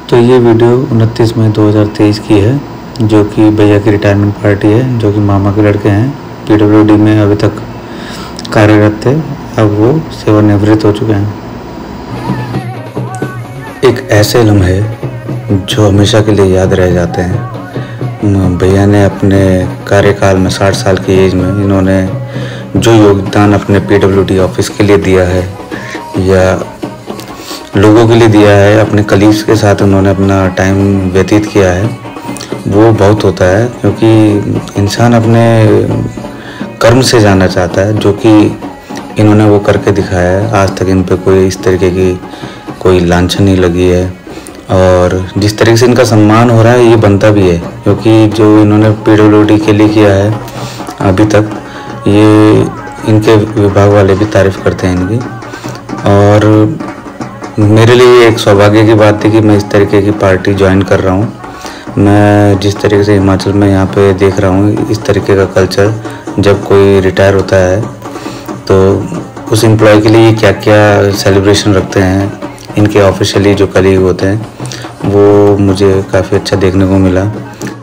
तो ये वीडियो 29 मई 2023 की है, जो कि भैया की रिटायरमेंट पार्टी है, जो कि मामा के लड़के हैं। पीडब्ल्यूडी में अभी तक कार्यरत थे, अब वो सेवानिवृत्त हो चुके हैं। एक ऐसे लम्हे जो हमेशा के लिए याद रह जाते हैं। भैया ने अपने कार्यकाल में 60 साल की एज में इन्होंने जो योगदान अपने पीडब्ल्यूडी ऑफिस के लिए दिया है या लोगों के लिए दिया है, अपने कलीग्स के साथ उन्होंने अपना टाइम व्यतीत किया है, वो बहुत होता है। क्योंकि इंसान अपने कर्म से जानना चाहता है, जो कि इन्होंने वो करके दिखाया है। आज तक इन पे कोई इस तरीके की कोई लांछन नहीं लगी है, और जिस तरीके से इनका सम्मान हो रहा है ये बनता भी है, क्योंकि जो इन्होंने पीडब्ल्यूडी के लिए किया है अभी तक, ये इनके विभाग वाले भी तारीफ़ करते हैं इनकी। और मेरे लिए एक सौभाग्य की बात थी कि मैं इस तरीके की पार्टी ज्वाइन कर रहा हूँ। मैं जिस तरीके से हिमाचल में यहाँ पे देख रहा हूँ इस तरीके का कल्चर, जब कोई रिटायर होता है तो उस एम्प्लॉय के लिए क्या क्या सेलिब्रेशन रखते हैं, इनके ऑफिशियली जो कलीग होते हैं, वो मुझे काफ़ी अच्छा देखने को मिला।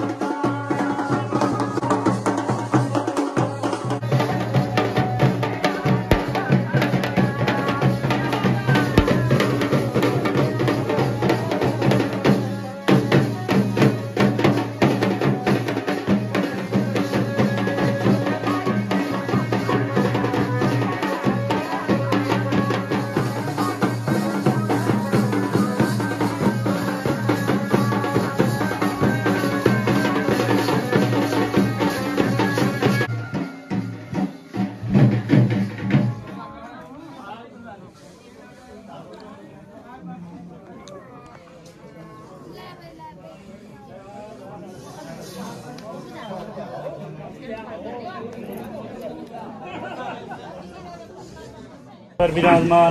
पर विराजमान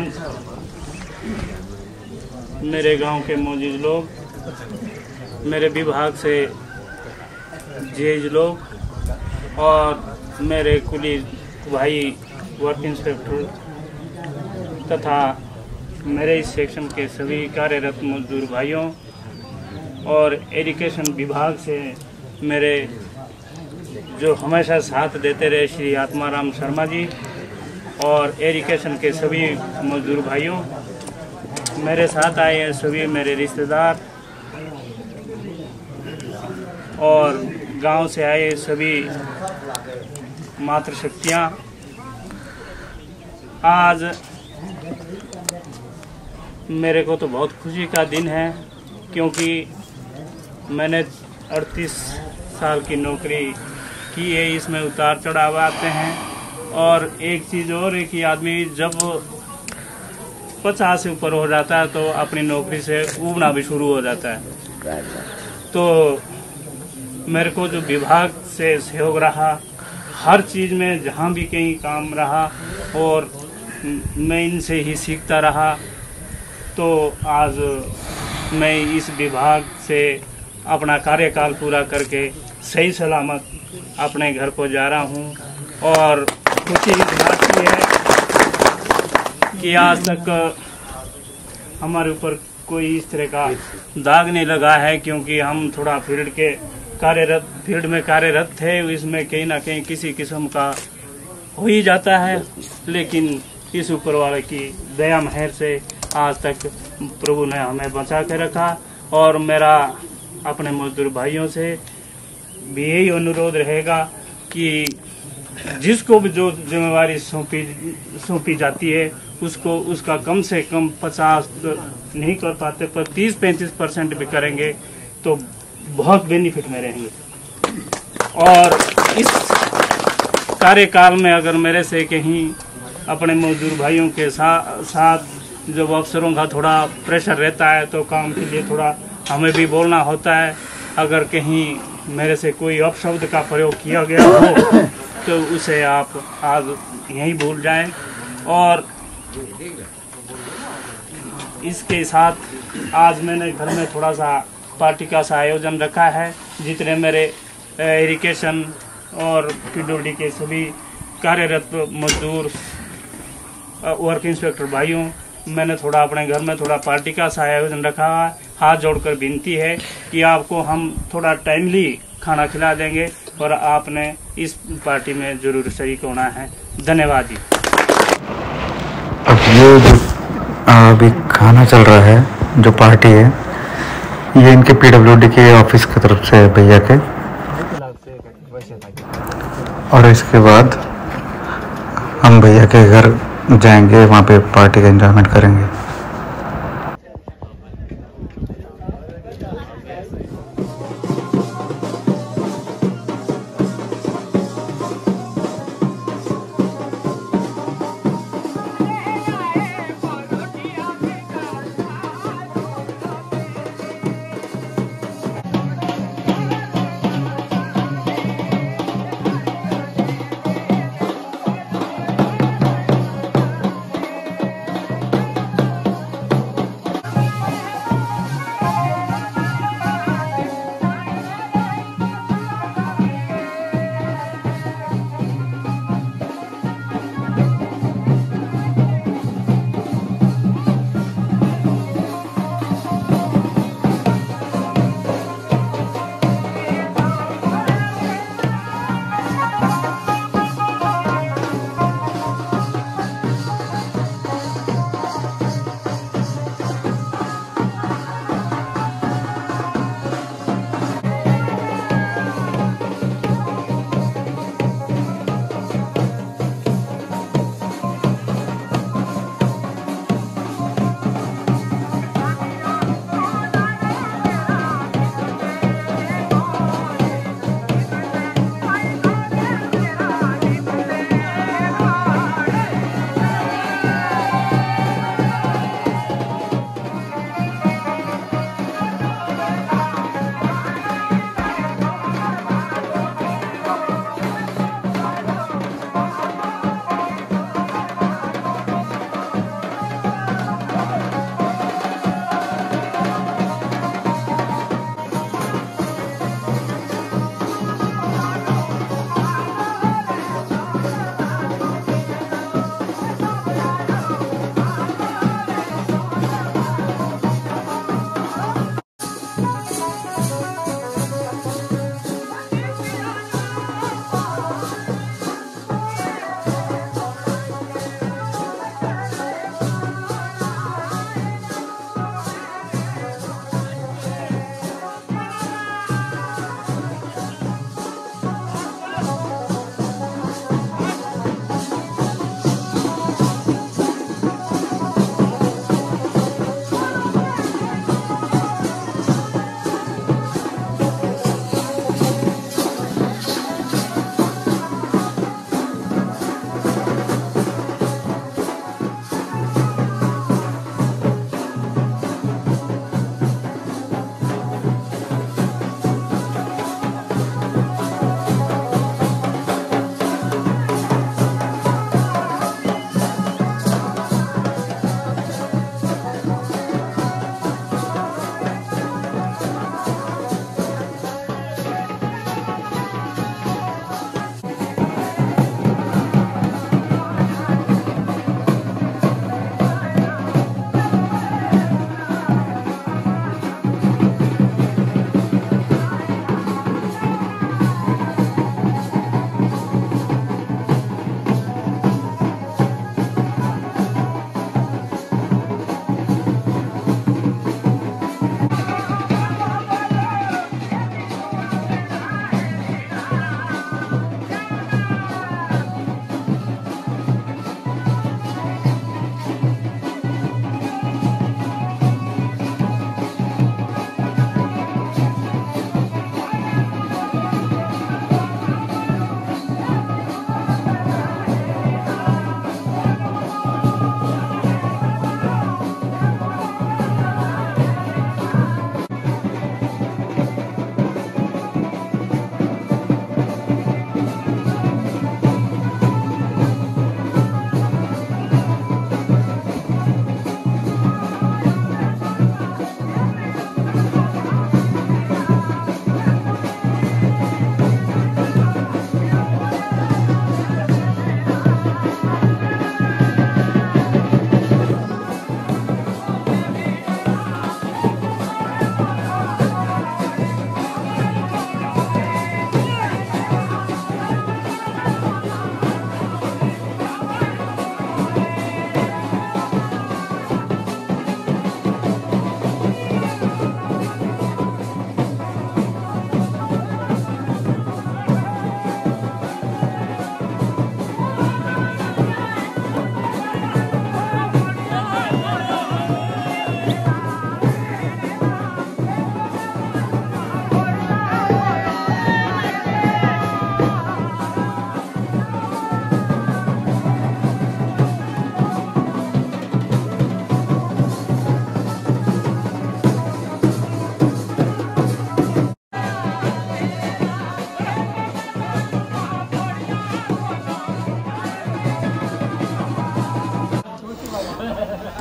मेरे गांव के मौजूद लोग, मेरे विभाग से जेज लोग और मेरे कुली भाई वर्क इंस्पेक्टर तथा मेरे इस सेक्शन के सभी कार्यरत मजदूर भाइयों और एजुकेशन विभाग से मेरे जो हमेशा साथ देते रहे श्री आत्माराम शर्मा जी और एजुकेशन के सभी मजदूर भाइयों, मेरे साथ आए हैं सभी मेरे रिश्तेदार और गांव से आए सभी मातृशक्तियाँ। आज मेरे को तो बहुत खुशी का दिन है, क्योंकि मैंने 38 साल की नौकरी की है। इसमें उतार चढ़ाव आते हैं, और एक चीज़ और है कि आदमी जब 50 से ऊपर हो जाता है तो अपनी नौकरी से ऊबना भी शुरू हो जाता है। तो मेरे को जो विभाग से सहयोग रहा, हर चीज़ में जहाँ भी कहीं काम रहा, और मैं इनसे ही सीखता रहा, तो आज मैं इस विभाग से अपना कार्यकाल पूरा करके सही सलामत अपने घर को जा रहा हूँ। और खुशी इस बात की है कि आज तक हमारे ऊपर कोई इस तरह का दाग नहीं लगा है, क्योंकि हम थोड़ा फील्ड में कार्यरत थे। इसमें कहीं ना कहीं किसी किस्म का हो ही जाता है, लेकिन इस ऊपर वाले की दया मेहर से आज तक प्रभु ने हमें बचा के रखा। और मेरा अपने मजदूर भाइयों से भी यही अनुरोध रहेगा कि जिसको भी जो जिम्मेवारी सौंपी जाती है उसको उसका कम से कम 50 नहीं कर पाते पर 30-35% भी करेंगे तो बहुत बेनिफिट में रहेंगे। और इस कार्यकाल में अगर मेरे से कहीं अपने मजदूर भाइयों के साथ जब अफसरों का थोड़ा प्रेशर रहता है तो काम के लिए थोड़ा हमें भी बोलना होता है। अगर कहीं मेरे से कोई अपशब्द का प्रयोग किया गया हो तो उसे आप आज यहीं भूल जाएं। और इसके साथ आज मैंने घर में थोड़ा सा पार्टी का सा आयोजन रखा है, जितने मेरे इरिगेशन और पीडब्ल्यूडी के सभी कार्यरत मजदूर वर्क इंस्पेक्टर भाइयों मैंने थोड़ा अपने घर में थोड़ा पार्टी का सा आयोजन रखा है। हाथ जोड़कर विनती है कि आपको हम थोड़ा टाइमली खाना खिला देंगे और आपने इस पार्टी में जरूर शरीक होना है। धन्यवाद जी। अब ये जो अभी खाना चल रहा है, जो पार्टी है, ये इनके पीडब्ल्यूडी के ऑफिस की तरफ से है भैया के। और इसके बाद हम भैया के घर जाएंगे, वहाँ पे पार्टी का एंजॉयमेंट करेंगे।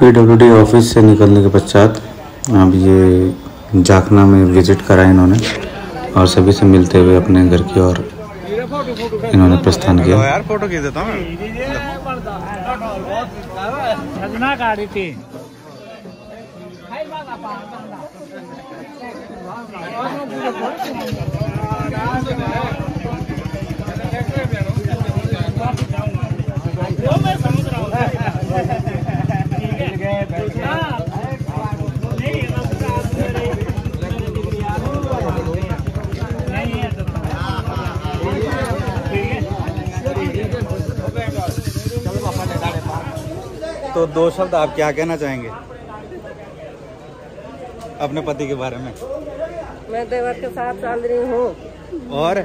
पीडब्ल्यूडी ऑफिस से निकलने के पश्चात अब ये जाखना में विजिट करा इन्होंने और सभी से मिलते हुए अपने घर की ओर इन्होंने प्रस्थान किया। यार फोटो खींच देता हूं तो 2 शब्द आप क्या कहना चाहेंगे अपने पति के बारे में? मैं देवर के साथ चल रही हूँ। और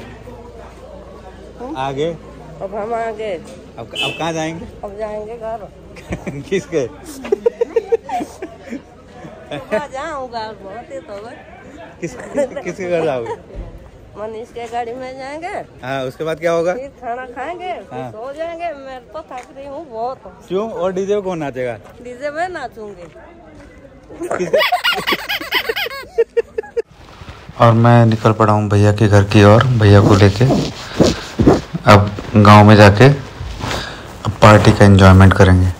आगे? अब हम आगे अब कहाँ जाएंगे? अब जाएंगे घर। किसके? जाऊंगा बहुत ही तो किसके घर जाओगे? मनीष के गाड़ी में जाएंगे। हाँ, उसके बाद क्या होगा? फिर खाना खाएंगे, फिर सो जाएंगे। मैं तो थक रही हूँ बहुत। क्यों? और डीजे में कौन नाचेगा? डीजे में नाचूंगी। और मैं निकल पड़ा हूँ भैया के घर की ओर, भैया को लेके अब गांव में जाके अब पार्टी का एंजॉयमेंट करेंगे।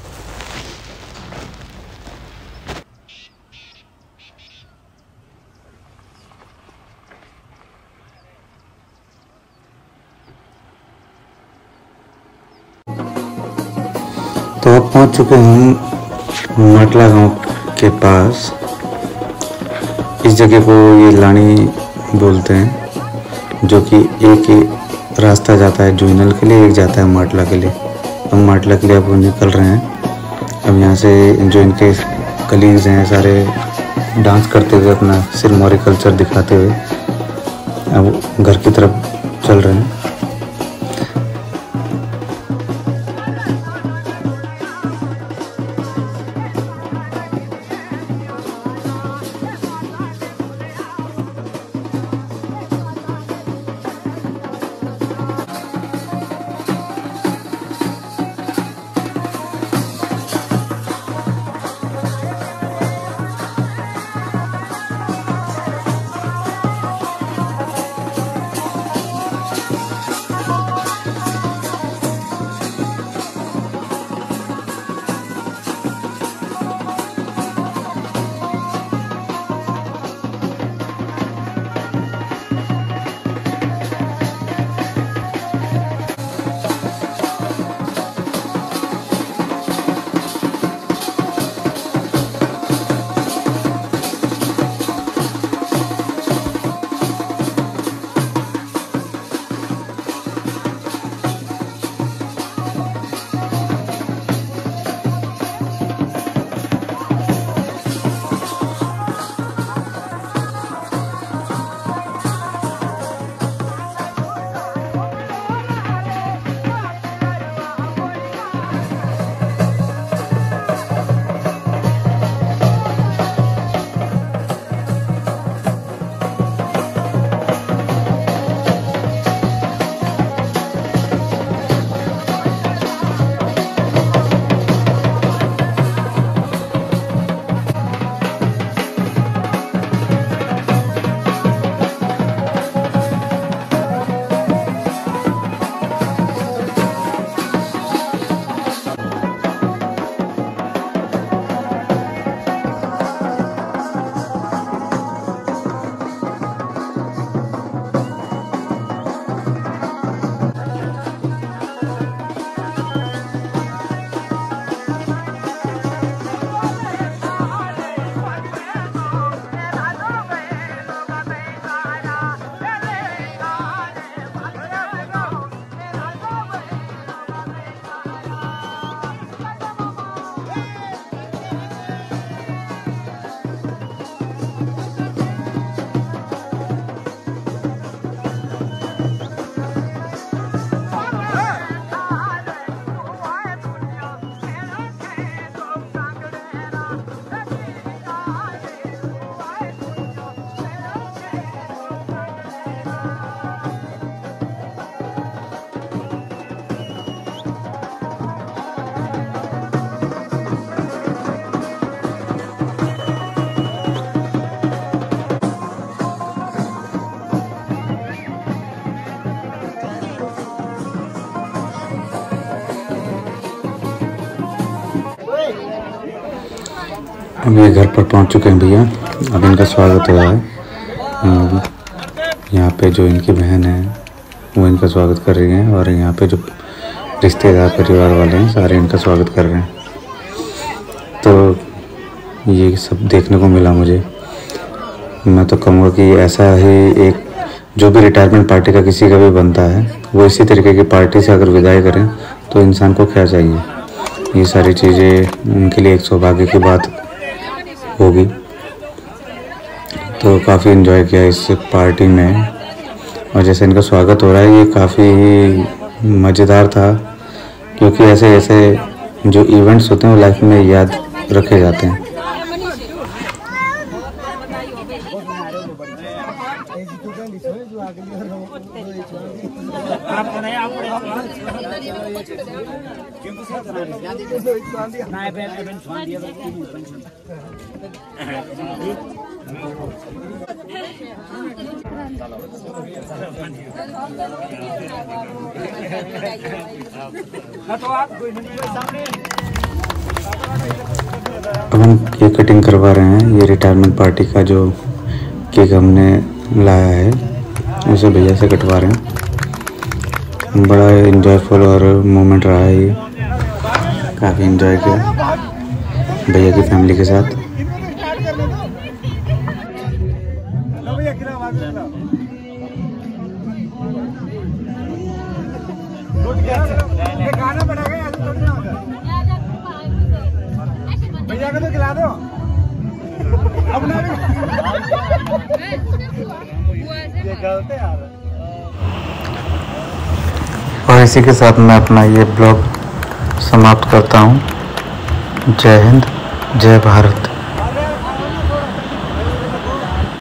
तो अब पहुंच चुके हैं मटला गांव के पास। इस जगह को ये लानी बोलते हैं, जो कि एक रास्ता जाता है जूनल के लिए, एक जाता है माटला के लिए। हम माटला के लिए अब निकल रहे हैं। अब यहाँ से जो इनके कलीग्स हैं सारे डांस करते हुए अपना सिरमौरी कल्चर दिखाते हुए अब घर की तरफ चल रहे हैं। अब ये घर पर पहुंच चुके हैं भैया। अब इनका स्वागत हो रहा है। यहाँ पे जो इनकी बहन है वो इनका स्वागत कर रही है, और यहाँ पे जो रिश्तेदार परिवार वाले हैं सारे इनका स्वागत कर रहे हैं। तो ये सब देखने को मिला मुझे। मैं तो कहूँगा कि ऐसा ही एक जो भी रिटायरमेंट पार्टी का किसी का भी बनता है वो इसी तरीके की पार्टी से अगर विदाई करें तो इंसान को क्या चाहिए। ये सारी चीज़ें उनके लिए एक सौभाग्य की बात होगी। तो काफ़ी इन्जॉय किया इस पार्टी में, और जैसे इनका स्वागत हो रहा है ये काफ़ी मज़ेदार था, क्योंकि ऐसे ऐसे जो इवेंट्स होते हैं वो लाइफ में याद रखे जाते हैं। अब हम केक कटिंग करवा रहे हैं। ये रिटायरमेंट पार्टी का जो केक हमने लाया है उसे भैया से कटवा रहे हैं। बड़ा एंजॉयफुल और मोमेंट रहा है ये, काफ़ी एंजॉय किया भैया की फैमिली के साथ। भैया को तो खिला दो अपना भी। और इसी के साथ मैं अपना ये ब्लॉग समाप्त करता हूँ। जय हिंद, जय भारत।